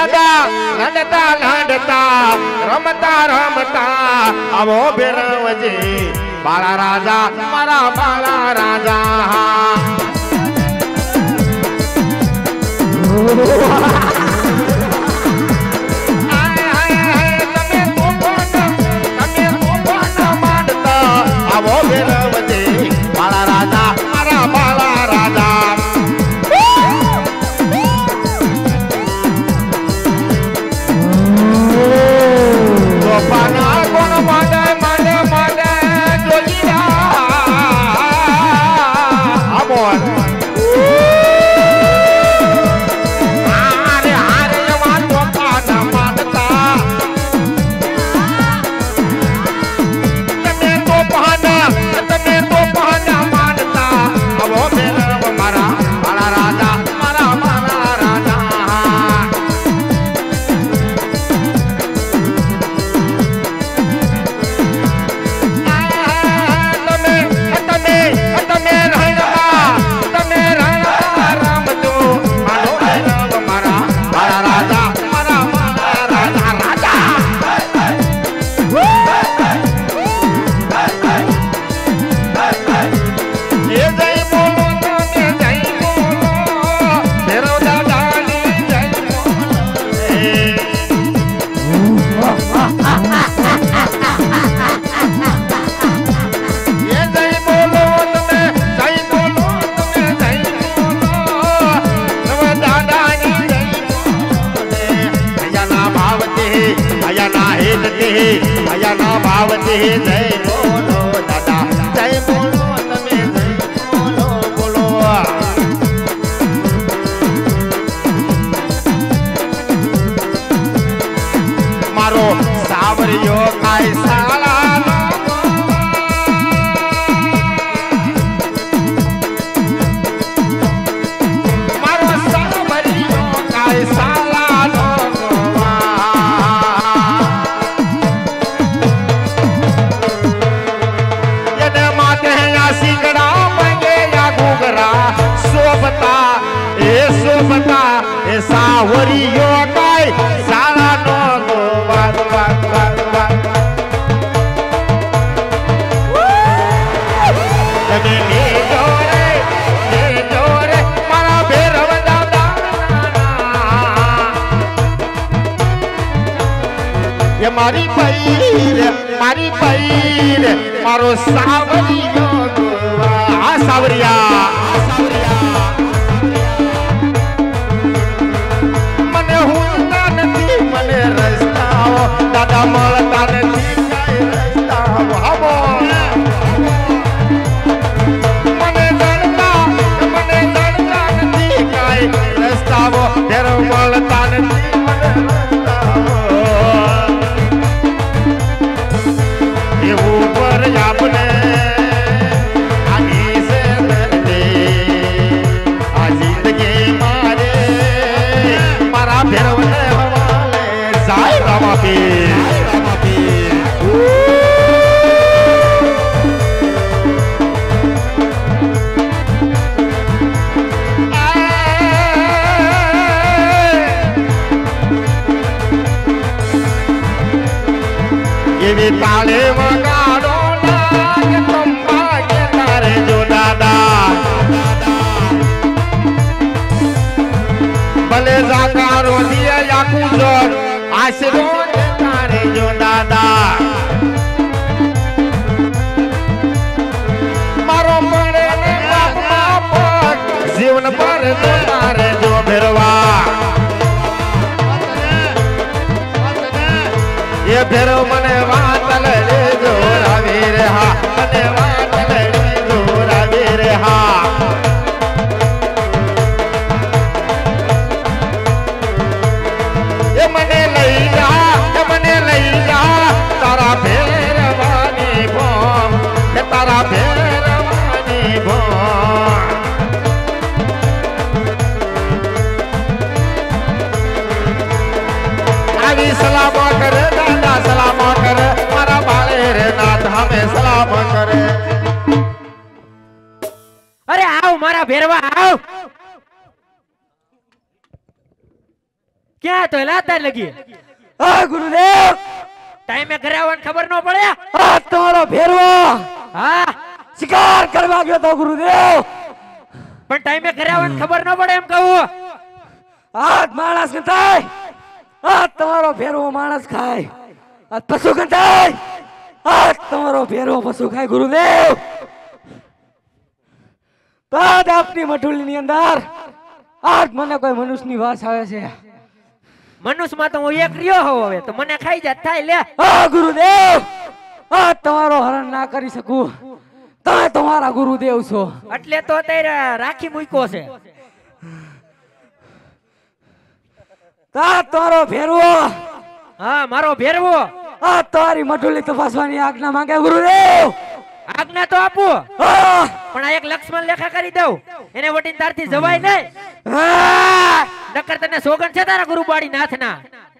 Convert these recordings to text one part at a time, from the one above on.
દાદા લડતા લડતા રમતા રમતા આવો ભેરવજી બાળા રાજા મારા બાળા રાજા આવો ભેરવજી બાળા રાજા મારા બાળા રાજા ગોપાના કોણ માંડે માંડે માંડે જોજીયા આ બોલ આરે આરે વાન ગોપાના માંડતા તમે તો પહાના માંડતા આવો ભેરવ મારા મારા રાજા મારા મારા રાજા અયાના ભાવથી જય બોલો દાદા જય બોલો તમે જય બોલો બોલો મારો સાવરિયો કાય સાલાનો મારો સાવરિયો કાય સાલાનો સાવરિયો કાય સાલાનો ગોવાદ વાદ વાદ વાદ તમે લેજો રે મારા ભેરવ દાદા એ મારી પૈર મારો સાવરિયો આ સાવરિયા મને રસ્તાઓ દાદા મળતા નથી કઈ રસ્તાઓ હમો મને જડતા નથી કઈ રસ્તાઓ ઘેર મળતા નથી મને રસ્તાઓ એવું પર આપણે આની છે આ જિંદગી મારે મારા ભેરવને એવી તાળે વગાડો લાગે તંબા કે તારે જો દાદા ભલે જાકારો દિયે આખું જોર આશરો તારે જો દાદા મારો મળે ને બાપમાં જીવન પર તારે જો ભેરવા એ ભેરવ મને વાત લેજો રાવી રે હા મને વાત લેજો રાવી રે હા મને લઈ જા તારા ભેરવાની ભોમ તારા ભેરવાની ભોમ આવી સલામો કરે દાદા સલામો કરે મારા બાળે રે નાથ હમે સલામો કરે અરે આવ મારા ભેરવા આવ क्या तो लाता लगी आ गुरुदेव टाइम में घरे આવવાની ખબર ન પડે આ તમારો ભેરવો હા શિકાર કરવા ગયો તો ગુરુદેવ પણ ટાઈમે ઘરે આવવાની ખબર ન પડે એમ કહું આ માણસ ગંધાય આ તમારો ભેરવો માણસ ખાય આ પશુ ગંધાય આ તમારો ભેરવો પશુ ખાય ગુરુદેવ તાજ આપની મઠુલીની અંદર આજ મને કોઈ મનુષ્યની વાસ આવે છે મનુષ્યમાં તો હું એક રહ્યો હોવ હવે તો મને ખાઈ જાત થાય લે આ ગુરુદેવ આ તમારો હરણ ના કરી શકું તમે તમારા ગુરુદેવ છો એટલે તો અત્યારે રાખી મૂક્યો છે તા તમારો ભેરવો હા મારો ભેરવો આ તમારી મઠુલી તપાસવાની આજ્ઞા માંગે ગુરુદેવ આજ્ઞા તો આપું આ પણ આ એક લક્ષ્મણ લેખા કરી દઉં એને વટીને તારથી જવાય નહીં નકર તને સોગન છે તારા ગુરુબાડી નાથના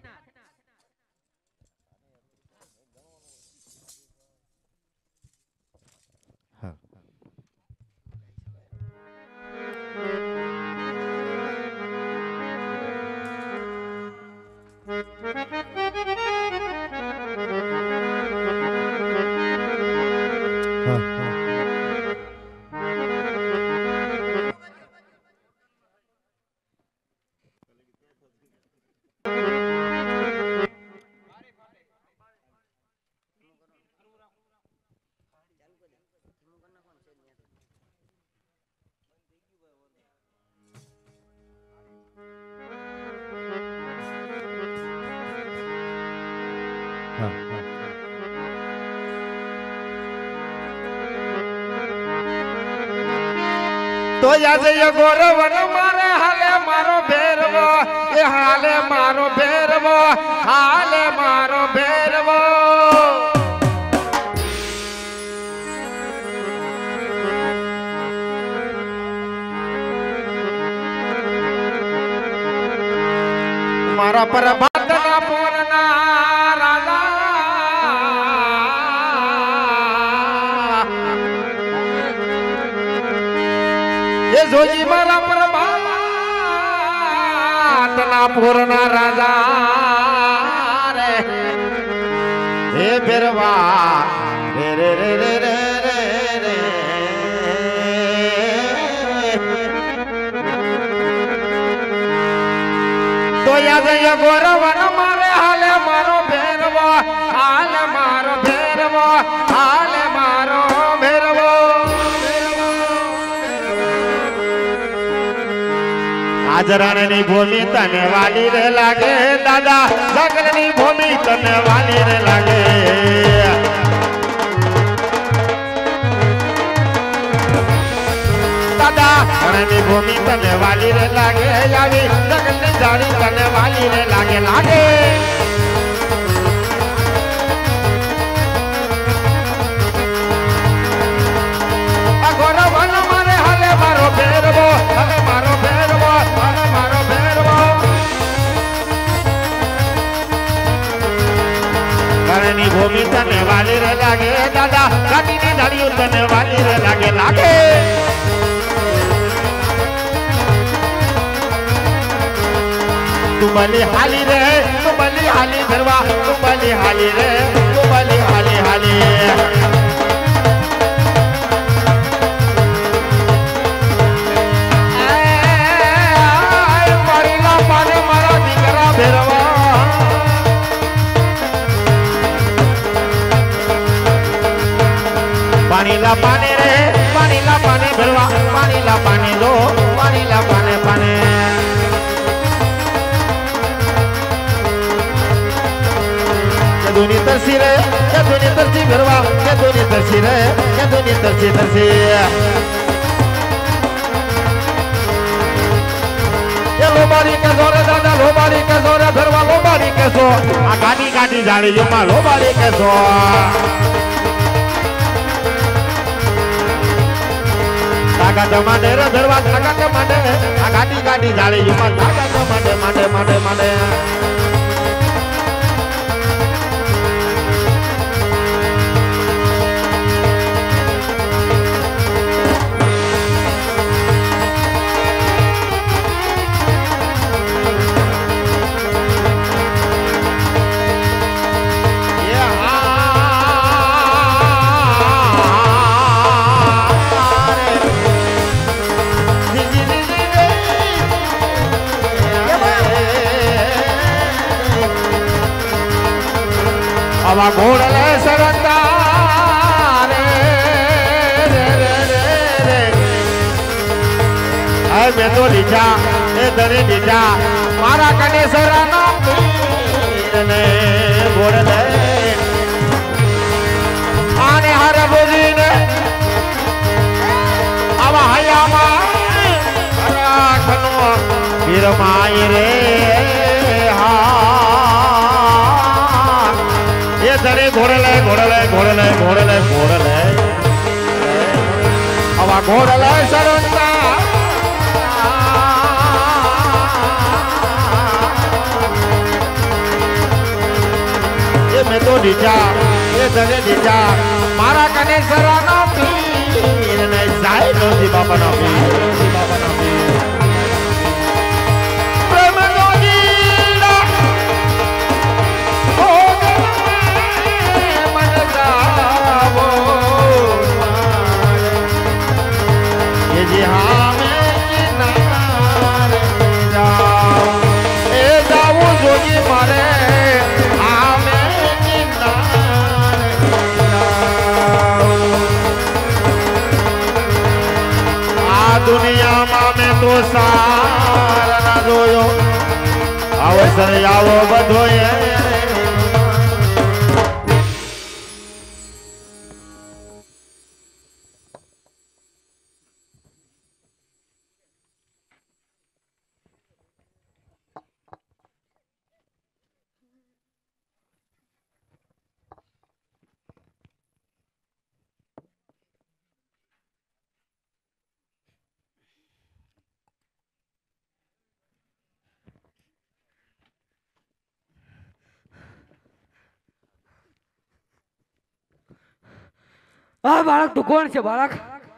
તો યાદ ગોરવન મારે હાલે મારો ભેરવો એ હાલે મારો ભેરવો હાલે મારો ભેરવો મારા પર ભાતના પૂરના રાજા એ જોજી મારા પર ભાતના પૂરના રાજા રે હે ભેરવા રે રે રે રે રે રે તો યાદ ગોરવન મારે હાલે મારો ભેરવો હાલે મારો ભેરવો હાલે મારો ભેરવો આજરણની ભૂમિ તને વાલી રે લાગે દાદા જગલની ભૂમિ તને વાલી રે લાગે દાદા રણની ભૂમિ તને વાલી રે લાગે આવી જગલની જાળી તને વાલી રે લાગે લાગે આ ગોરવન મારે હાલે મારો ભેરવો હાલે મારો ભેરવો હાલે મારો ભેરવો રણની ભૂમિ તને વાલી રે લાગે દાદા કાટીની જાળીઓ તને વાલી રે લાગે લાગે तुमली हाली रे तुमली हाली धरवा तुमली हाली रे तुमली हाली हाली मारीला पाने मारा दीकरा भैरवा पानीला पाने रे पानीला पाने भैरवा पानीला पाने दो पानीला पाने पाने दुनी तरसी रे के दुनी तरसी भरवा के दुनी तरसी रे के दुनी तरसी तरसी ये लोबारी के जोरे दादा लोबारी के जोरे भरवा लोबारी के जो आ गाड़ी गाड़ी जाड़ी जो मा लोबारी के जो ताकत माने रे भरवा ताकत माने आ गाड़ी गाड़ी जाड़ी जो मा ताकत माने माने माने माने આવા ઘોડલે સરંદા રે મેં તો લીધા એ ધણી દીધા મારા કનેસરાનો પીરને ઘોડલે આને હર બોલીને આવા હયામાં રાખનો પીરમાય રે હા એ ધણી ઘોડલે ઘોડલે ઘોડલે ઘોડલે ઘોડલે આવા ઘોડલે સરંદા મેં તો દીધા એ ધને દીધા મારા કને સરાનો પીર ને જાય નોજી બાબાનો પીર પ્રેમ નોજીડા ઓ મન જાવો એ જી હા મેં કિનારે જાઓ એ જાવું જોજી મારે દુનિયામાં મેં તો સારા જોયો અવસર આવો બધો આ બાળક તું કોણ છે બાળક?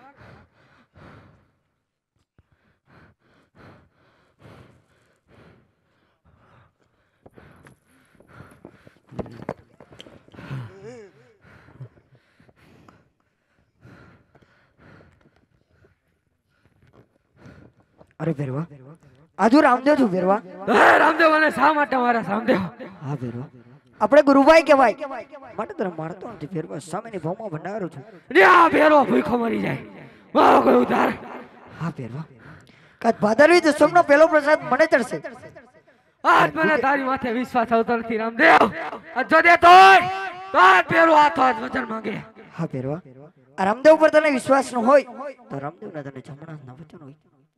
અરે ભેરવા આજુ રામદેવ છું ભેરવા. રામદેવ મને શા માટે મારા રામદેવ? હા ભેરવા આપણે ગુરુભાઈ કહેવાય માટે તને મારતો નથી ભેરવા. સામેની ભાવમાં ભંડારો છું. આ ભેરવો ભૂખો મરી જાય મારો કોઈ ઉધાર. હા ભેરવા કાચ ભાદરવી દસમનો પહેલો પ્રસાદ મને ચડશે. આજ મને તારી માથે વિશ્વાસ આવતો નથી રામદેવ. જો દે તોય તો આજ ભેરવો હાથો હાથ વચન માંગે. હા ભેરવા આ રામદેવ ઉપર તને વિશ્વાસ ન હોય તો રામદેવના તને જમણા ના વચન હોય.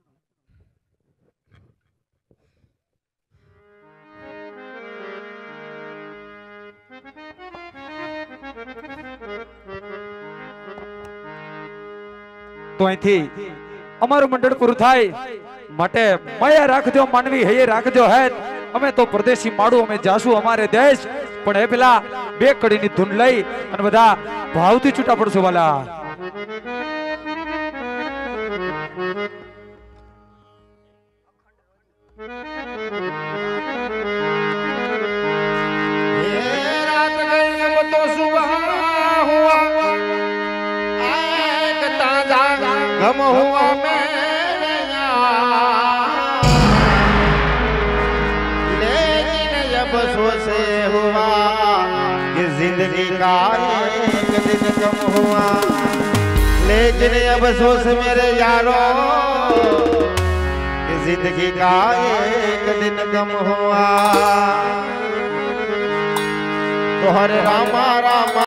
તો અહીંથી અમારું મંડળ પૂરું થાય માટે મયા રાખજો માનવી હૈયે રાખજો હે. અમે તો પરદેશી માડું અમે જાશું અમારે દેશ પણ એ પેલા બે કડીની ધૂન લઈ અને બધા ભાવથી છૂટા પડશું વાલા. रात गई अब तो सुबह हुआ एक ताजा गम हुआ मेरे यार लेकिन जब सोचे हुआ कि जिंदगी का एक दिन कम हुआ लेकिन अब सोच मेरे यारों कि जिंदगी का एक दिन कम हुआ तो हरे रामा रामा